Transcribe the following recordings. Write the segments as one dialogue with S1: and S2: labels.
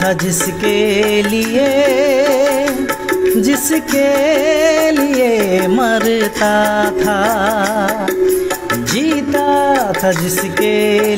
S1: था जिसके लिए मरता था, जीता था जिसके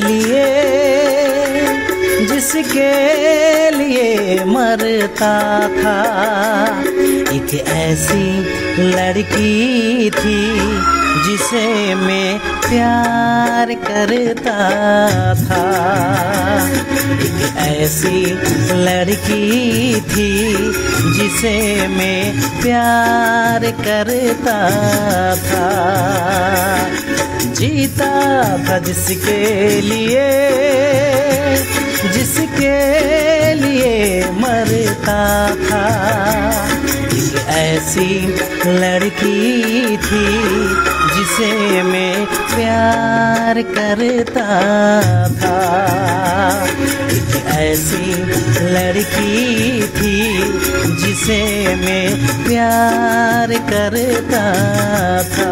S1: लिए मरता था। एक ऐसी लड़की थी जिसे मैं प्यार करता था। एक ऐसी लड़की थी जिसे मैं प्यार करता था, जीता था जिसके लिए मरता था। एक ऐसी लड़की थी जिसे मैं प्यार करता था। एक ऐसी लड़की थी जिसे मैं प्यार करता था।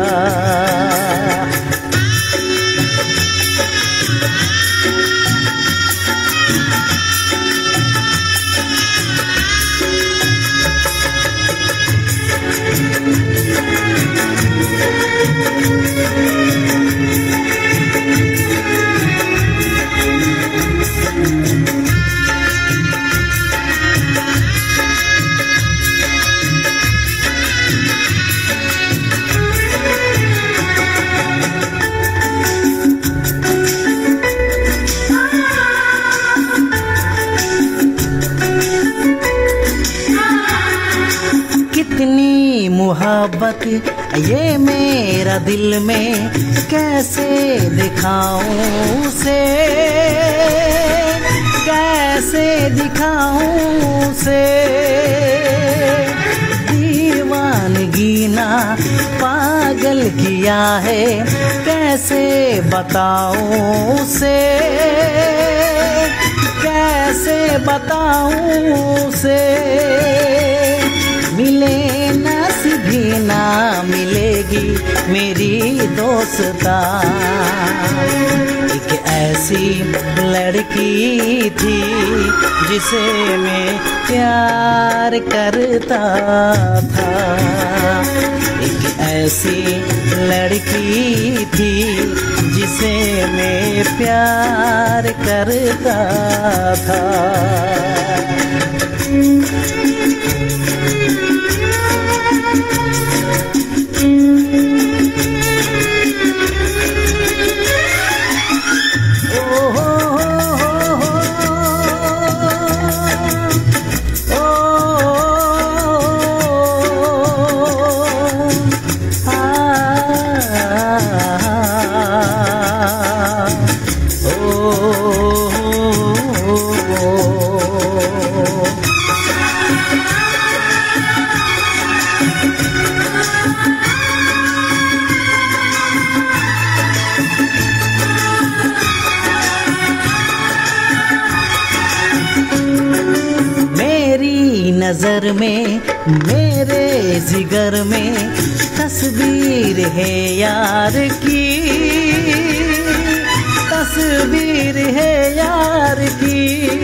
S1: कितनी मुहब्बत ये मेरा दिल में, कैसे दिखाऊं उसे, कैसे दिखाऊं उसे। दीवानगी ना पागल किया है, कैसे बताऊं उसे, कैसे बताऊं उसे। मिले नसीबी ना मिलेगी मेरी दोस्ता। एक ऐसी लड़की थी जिसे मैं प्यार करता था। एक ऐसी लड़की थी जिसे मैं प्यार करता था। नजर में मेरे जिगर में तस्वीर है यार की, तस्वीर है यार की।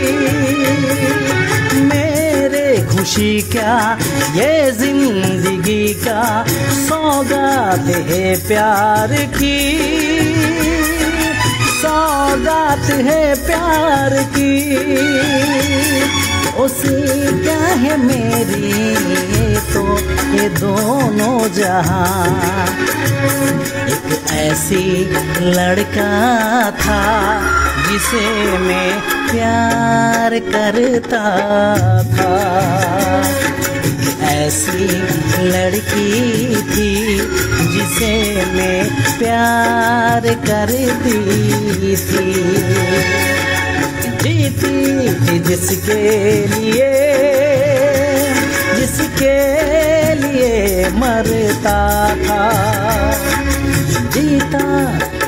S1: मेरे खुशी क्या ये जिंदगी का सौगात है प्यार की, सौगात है प्यार की। उसी क्या है मेरी तो ये दोनों जहां। एक ऐसी लड़का था जिसे मैं प्यार करता था। एक ऐसी लड़की थी जिसे मैं प्यार करती थी। जीती थी जिसके लिए मरता था, जीता